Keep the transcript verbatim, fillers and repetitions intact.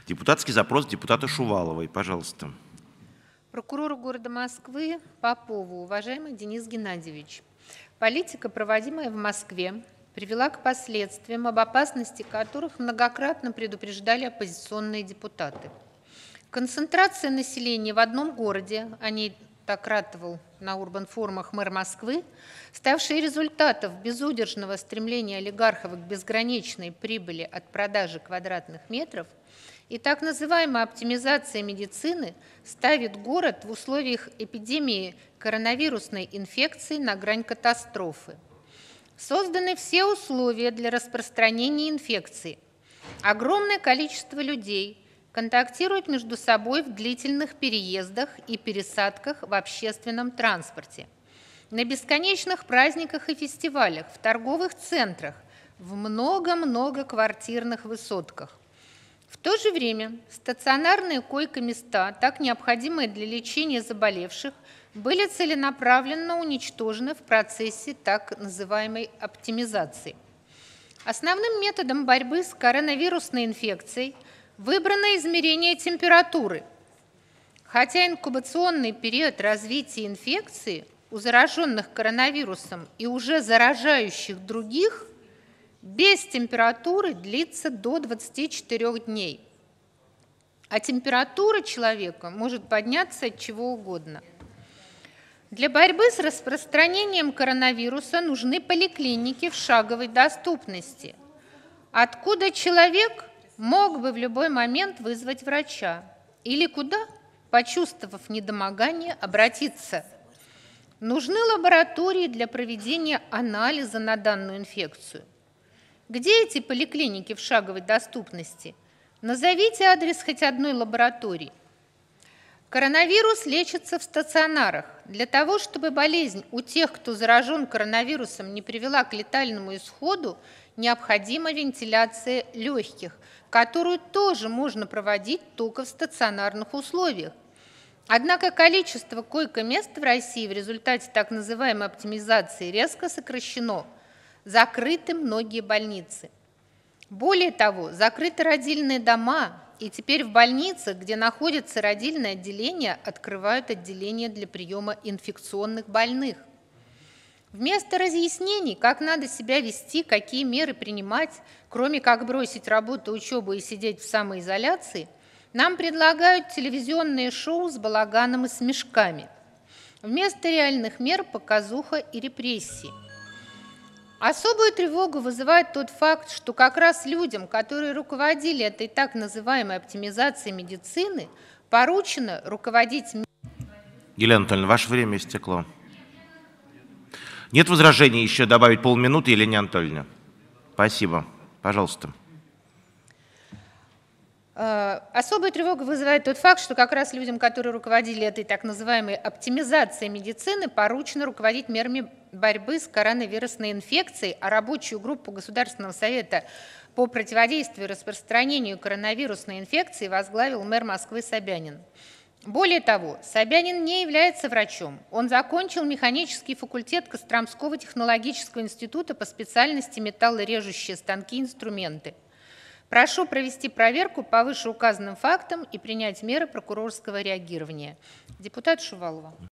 Депутатский запрос депутата Шуваловой. Пожалуйста. Прокурору города Москвы Попову. Уважаемый Денис Геннадьевич, политика, проводимая в Москве, привела к последствиям, об опасности которых многократно предупреждали оппозиционные депутаты. Концентрация населения в одном городе, о ней так ратовал на урбан-форумах мэр Москвы, ставшая результатом безудержного стремления олигархов к безграничной прибыли от продажи квадратных метров, и так называемая оптимизация медицины ставит город в условиях эпидемии коронавирусной инфекции на грань катастрофы. Созданы все условия для распространения инфекции. Огромное количество людей контактируют между собой в длительных переездах и пересадках в общественном транспорте, на бесконечных праздниках и фестивалях, в торговых центрах, в много-много квартирных высотках. В то же время стационарные койко-места, так необходимые для лечения заболевших, были целенаправленно уничтожены в процессе так называемой оптимизации. Основным методом борьбы с коронавирусной инфекцией выбрано измерение температуры, хотя инкубационный период развития инфекции у зараженных коронавирусом и уже заражающих других без температуры длится до двадцати четырёх дней, а температура человека может подняться от чего угодно. Для борьбы с распространением коронавируса нужны поликлиники в шаговой доступности, откуда человек мог бы в любой момент вызвать врача или куда, почувствовав недомогание, обратиться. Нужны лаборатории для проведения анализа на данную инфекцию. Где эти поликлиники в шаговой доступности? Назовите адрес хоть одной лаборатории. Коронавирус лечится в стационарах. Для того, чтобы болезнь у тех, кто заражен коронавирусом, не привела к летальному исходу, необходима вентиляция легких, которую тоже можно проводить только в стационарных условиях. Однако количество койко-мест в России в результате так называемой оптимизации резко сокращено. Закрыты многие больницы. Более того, закрыты родильные дома, и теперь в больницах, где находится родильное отделение, открывают отделение для приема инфекционных больных. Вместо разъяснений, как надо себя вести, какие меры принимать, кроме как бросить работу, учебу и сидеть в самоизоляции, нам предлагают телевизионные шоу с балаганом и смешками. Вместо реальных мер – показуха и репрессии. Особую тревогу вызывает тот факт, что как раз людям, которые руководили этой так называемой оптимизацией медицины, поручено руководить... Елена Анатольевна, ваше время истекло. Нет возражений еще добавить полминуты, Елене Анатольевне? Спасибо. Пожалуйста. Особую тревогу вызывает тот факт, что как раз людям, которые руководили этой так называемой оптимизацией медицины, поручено руководить мерами борьбы с коронавирусной инфекцией, а рабочую группу Государственного совета по противодействию распространению коронавирусной инфекции возглавил мэр Москвы Собянин. Более того, Собянин не является врачом. Он закончил механический факультет Костромского технологического института по специальности металлорежущие станки и инструменты. Прошу провести проверку по вышеуказанным фактам и принять меры прокурорского реагирования. Депутат Шувалова.